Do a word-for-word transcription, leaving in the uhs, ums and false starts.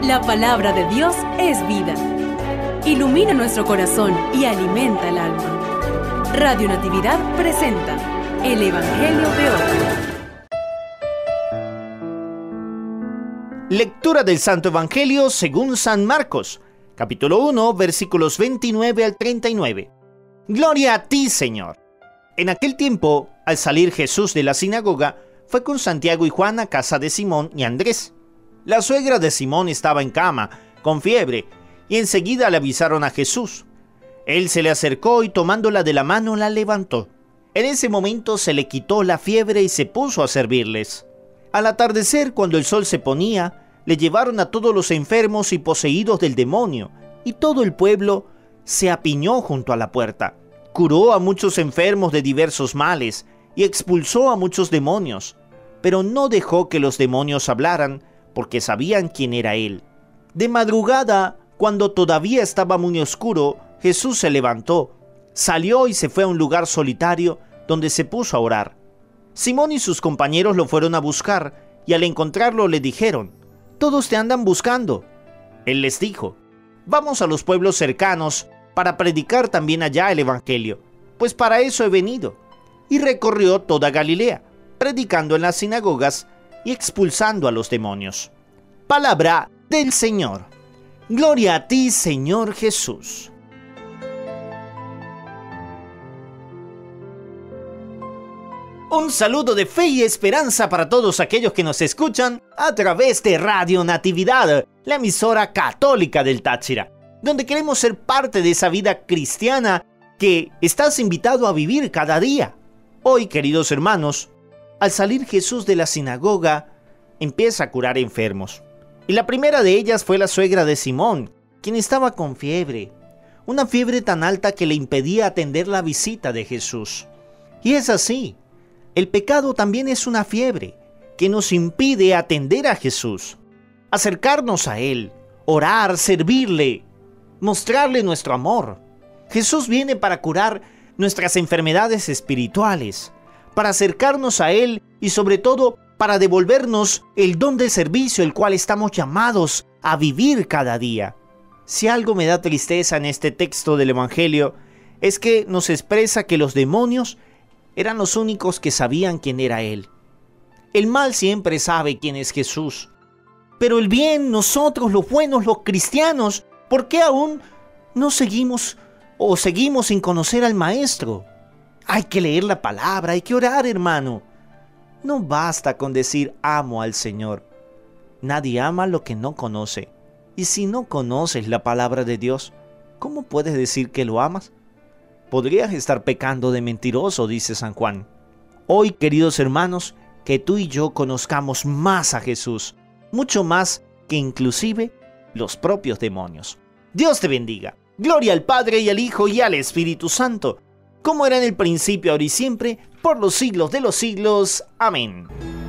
La palabra de Dios es vida. Ilumina nuestro corazón y alimenta el alma. Radio Natividad presenta el Evangelio de hoy. Lectura del Santo Evangelio según San Marcos, capítulo uno, versículos veintinueve al treinta y nueve. Gloria a ti, Señor. En aquel tiempo, al salir Jesús de la sinagoga, fue con Santiago y Juan a casa de Simón y Andrés. La suegra de Simón estaba en cama, con fiebre, y enseguida le avisaron a Jesús. Él se le acercó y tomándola de la mano la levantó. En ese momento se le quitó la fiebre y se puso a servirles. Al atardecer, cuando el sol se ponía, le llevaron a todos los enfermos y poseídos del demonio, y todo el pueblo se apiñó junto a la puerta. Curó a muchos enfermos de diversos males y expulsó a muchos demonios, pero no dejó que los demonios hablaran, porque sabían quién era él. De madrugada, cuando todavía estaba muy oscuro, Jesús se levantó, salió y se fue a un lugar solitario donde se puso a orar. Simón y sus compañeros lo fueron a buscar y al encontrarlo le dijeron: «Todos te andan buscando». Él les dijo: «Vamos a los pueblos cercanos para predicar también allá el Evangelio, pues para eso he venido». Y recorrió toda Galilea, predicando en las sinagogas y expulsando a los demonios. Palabra del Señor. Gloria a ti, Señor Jesús. Un saludo de fe y esperanza para todos aquellos que nos escuchan a través de Radio Natividad, la emisora católica del Táchira, donde queremos ser parte de esa vida cristiana que estás invitado a vivir cada día. Hoy, queridos hermanos, al salir Jesús de la sinagoga, empieza a curar enfermos. Y la primera de ellas fue la suegra de Simón, quien estaba con fiebre. Una fiebre tan alta que le impedía atender la visita de Jesús. Y es así. El pecado también es una fiebre que nos impide atender a Jesús, acercarnos a Él, orar, servirle, mostrarle nuestro amor. Jesús viene para curar nuestras enfermedades espirituales, para acercarnos a Él y sobre todo para devolvernos el don del servicio, el cual estamos llamados a vivir cada día. Si algo me da tristeza en este texto del Evangelio, es que nos expresa que los demonios eran los únicos que sabían quién era Él. El mal siempre sabe quién es Jesús, pero el bien, nosotros los buenos, los cristianos, ¿por qué aún no seguimos o seguimos sin conocer al Maestro? Hay que leer la palabra, hay que orar, hermano. No basta con decir amo al Señor. Nadie ama lo que no conoce. Y si no conoces la palabra de Dios, ¿cómo puedes decir que lo amas? Podrías estar pecando de mentiroso, dice San Juan. Hoy, queridos hermanos, que tú y yo conozcamos más a Jesús, mucho más que inclusive los propios demonios. Dios te bendiga. Gloria al Padre y al Hijo y al Espíritu Santo, como era en el principio, ahora y siempre, por los siglos de los siglos. Amén.